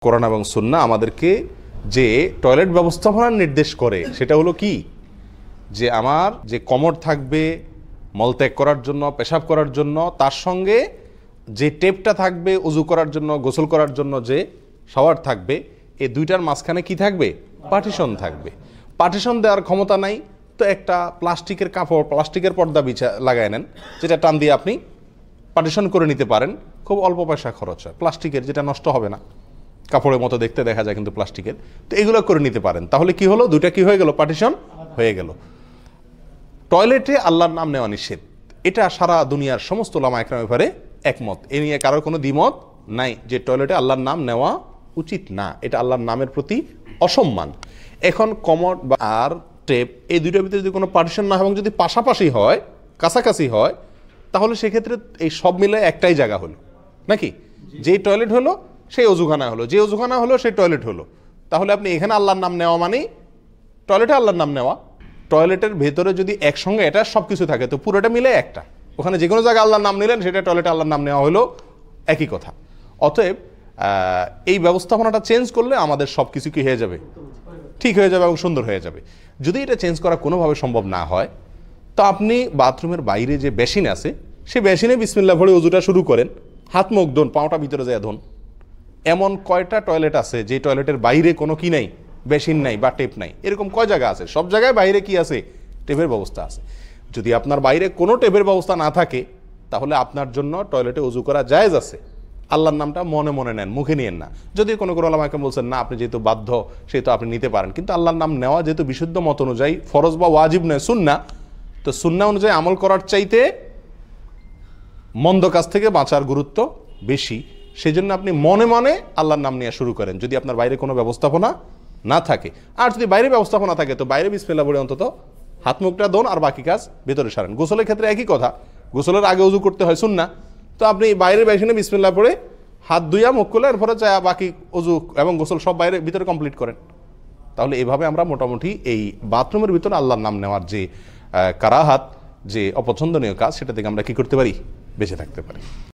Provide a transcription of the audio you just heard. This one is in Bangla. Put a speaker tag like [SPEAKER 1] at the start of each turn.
[SPEAKER 1] কোরআন এবং সুন্নাহ আমাদেরকে যে টয়লেট ব্যবস্থাপনার নির্দেশ করে সেটা হলো কি, যে আমার যে কমোড থাকবে মলত্যাগ করার জন্য, পেশাব করার জন্য, তার সঙ্গে যে টেপটা থাকবে উজু করার জন্য, গোসল করার জন্য যে শাওয়ার থাকবে, এই দুইটার মাঝখানে কি থাকবে? পার্টিশন থাকবে। পার্টিশন দেওয়ার ক্ষমতা নাই তো একটা প্লাস্টিকের কাপড়, প্লাস্টিকের পর্দা লাগায় নেন, যেটা টান দিয়ে আপনি পার্টিশন করে নিতে পারেন। খুব অল্প পয়সা খরচ হয়, প্লাস্টিকের, যেটা নষ্ট হবে না, কাপড়ের মতো দেখতে দেখা যায় কিন্তু প্লাস্টিকের। তো এগুলো করে নিতে পারেন, তাহলে কি হলো? দুইটা কি হয়ে গেল? পার্টিশন হয়ে গেল। টয়লেটে আল্লাহর নাম নেওয়া নিষেধ, এটা সারা দুনিয়ার সমস্ত উলামা ইকরামের ব্যাপারে একমত। এ নিয়ে কারোর কোনো দ্বিমত নাই যে টয়লেটে আল্লাহর নাম নেওয়া উচিত না, এটা আল্লাহর নামের প্রতি অসম্মান। এখন কমোড আর টেপ এই দুইটার ভিতরে যদি কোনো পার্টিশন না হয় এবং যদি পাশাপাশি হয়, কাছাকাছি হয়, তাহলে সেক্ষেত্রে এই সব মিলে একটাই জায়গা হলো নাকি? যেই টয়লেট হলো সেই অজুখানা হলো, যে অজুখানা হলো সেই টয়লেট হলো। তাহলে আপনি এখানে আল্লাহর নাম নেওয়া মানে টয়লেটে আল্লাহর নাম নেওয়া। টয়লেটের ভেতরে যদি একসঙ্গে এটা সব কিছু থাকে তো পুরোটা মিলে একটা, ওখানে যে কোনো জায়গায় আল্লাহর নাম নিলেন সেটা টয়লেটে আল্লাহর নাম নেওয়া হলো, একই কথা। অতএব এই ব্যবস্থাপনাটা চেঞ্জ করলে আমাদের সব কিছু কি হয়ে যাবে? ঠিক হয়ে যাবে এবং সুন্দর হয়ে যাবে। যদি এটা চেঞ্জ করা কোনোভাবে সম্ভব না হয় তো আপনি বাথরুমের বাইরে যে বেসিন আছে সেই বেসিনে বিসমিল্লাহ পড়ে ওযুটা শুরু করেন, হাত মুখ ধোন, পাওটা ভিতরে যায় ধোন। এমন কয়টা টয়লেট আছে যে টয়লেটের বাইরে কোনো কি নাই, বেসিন নাই বা টেপ নাই? এরকম কয় জায়গা আছে? সব জায়গায় বাইরে কি আছে? টেপের ব্যবস্থা আছে। যদি আপনার বাইরে কোনো টেপের ব্যবস্থা না থাকে তাহলে আপনার জন্য টয়লেটে ওযু করা জায়েজ আছে। আল্লাহর নামটা মনে মনে নেন, মুখে নিয়েন না। যদি কোনো ওলামা কেরাম বলছেন না আপনি যেহেতু বাধ্য সেহেতু আপনি নিতে পারেন, কিন্তু আল্লাহর নাম নেওয়া যেহেতু বিশুদ্ধ মত অনুযায়ী ফরজ বা ওয়াজিব নয়, সুন্নাহ, তো সুন্নাহ অনুযায়ী আমল করার চাইতে মন্দ কাজ থেকে বাঁচার গুরুত্ব বেশি। সেই জন্য আপনি মনে মনে আল্লাহর নাম নেওয়া শুরু করেন যদি আপনার বাইরে কোনো ব্যবস্থাপনা না থাকে। আর যদি বাইরে ব্যবস্থাপনা থাকে তো বাইরে বিসমিল্লাহ বলে অন্তত হাত মুখটা ধোন আর বাকি কাজ ভেতরে সারেন। গোসলের ক্ষেত্রে একই কথা, গোসলের আগে ওযু করতে হয় সুন্নাহ, তো আপনি বাইরের বেসিনে বিসমিল্লাহ পড়ে হাত ধুইয়া মুখ করলে এরপরে যা বাকি ওযু এবং গোসল সব বাইরে ভিতরে কমপ্লিট করেন। তাহলে এভাবে আমরা মোটামুটি এই বাথরুমের ভিতরে আল্লাহর নাম নেওয়ার যে কারাহাত, যে অপছন্দনীয় কাজ, সেটা থেকে আমরা কি করতে পারি? বেঁচে থাকতে পারি।